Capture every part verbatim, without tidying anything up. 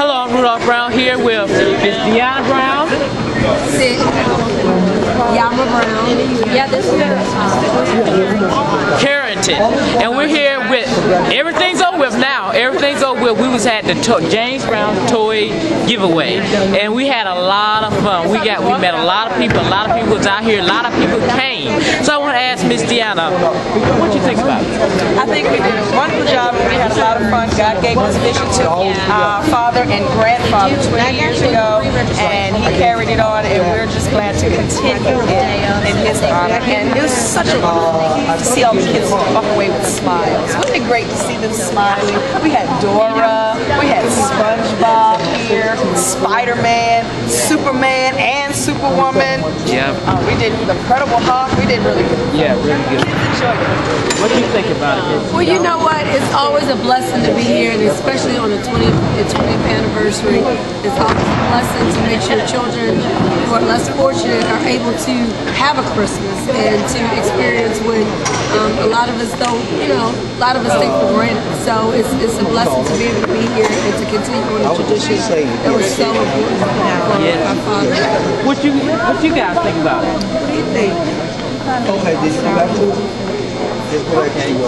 Hello, I'm Rudolph Brown here with Miss Deanna Brown. Sit. Yamma Brown. Yeah, this is Carrington. And we're here with, everything's over with now. Everything's over with. We was at the to James Brown toy giveaway. And we had a lot of fun. We got, we met a lot of people. A lot of people was out here. A lot of people came. So I want to ask Miss Deanna, what do you think about it? I think we did a wonderful job. We had a lot of fun. God gave us vision to our father and grandfather twenty years ago, and he carried it on, and we're just glad to continue it in his honor. And it was such a thing to see all the kids walk away with smiles. Wasn't it great to see them smiling? We had Dora, we had SpongeBob here, Spider-Man, Superman, and Superwoman. Yeah. Uh, we did the Incredible Hulk. We did really good. Yeah, really good. What do you think about it? Well, you know what? It's always a blessing to be here, and especially on the twentieth, the twentieth anniversary. It's always a blessing to make sure children who are less fortunate are able to have a Christmas and to experience what um, a lot of us don't, you know, a lot of us take for granted. So it's, it's a blessing to be able to be here and to continue on the tradition that was so important for our father. What you, what you guys think about it? What do you think? Okay, did you go back to it? Just go back to uh,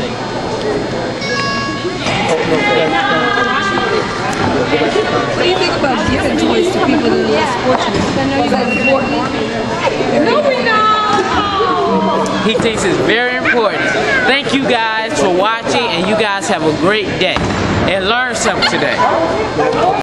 What do you think about giving toys to people that are less fortunate? Is that important? No, we know. He thinks it's very important. Thank you guys for watching, and you guys have a great day and learn something today.